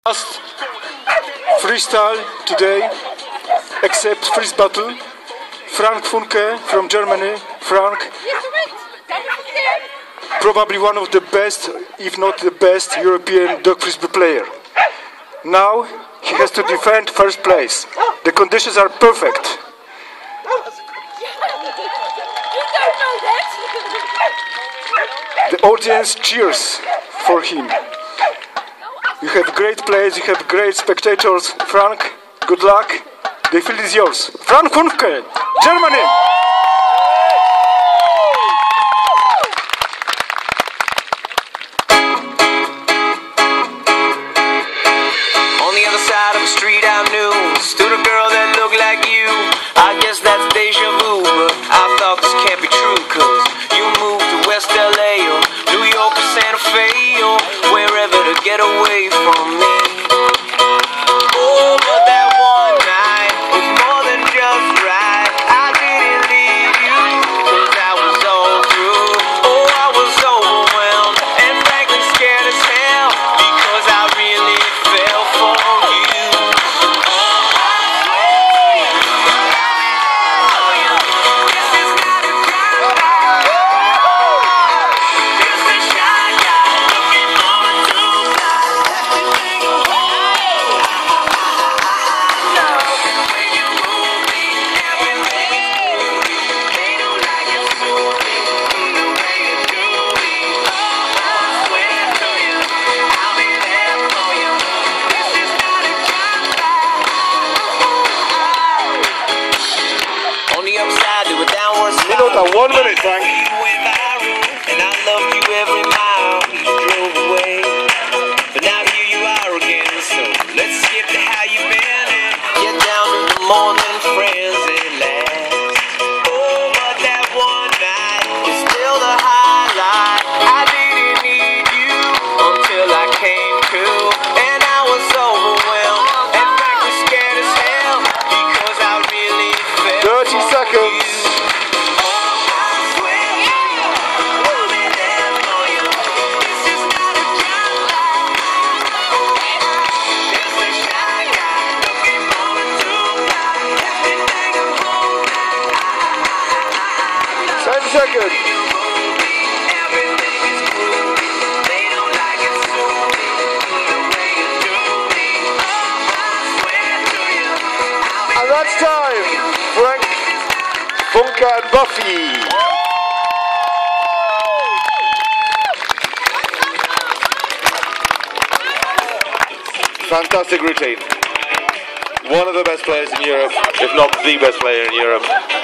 Last freestyle today, except freeze battle. Frank Funke from Germany. Frank, probably one of the best, if not the best, European dog frisbee player. Now he has to defend first place. The conditions are perfect. The audience cheers for him. You have great players, you have great spectators. Frank, good luck. The field is yours. Frank Funke, Germany. On the other side of the street I knew stood a girl that looked like you. I guess that's deja vu, but I thought this can't be true, cause you moved to West LA or New York or Santa Fe or wherever to get away from me. Oh, but that one night was more than just right. I didn't leave you, cause I was all through. Oh, I was overwhelmed and frankly scared as hell, because I really fell for you. Minuta, 1 minute, Frank. And I loved you every mile you drove away. But now here you are again, so let's skip to how you've been and get down to the more than friends at last. Oh, but that one night is still the highlight. I didn't need you until I came to, and I was overwhelmed and frankly scared as hell, because I really felt 30 seconds. Second. And that's time. Frank Funke and Buffy. Fantastic routine. One of the best players in Europe, if not the best player in Europe.